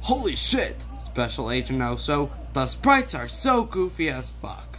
Holy shit, Special Agent Oso, the sprites are so goofy as fuck.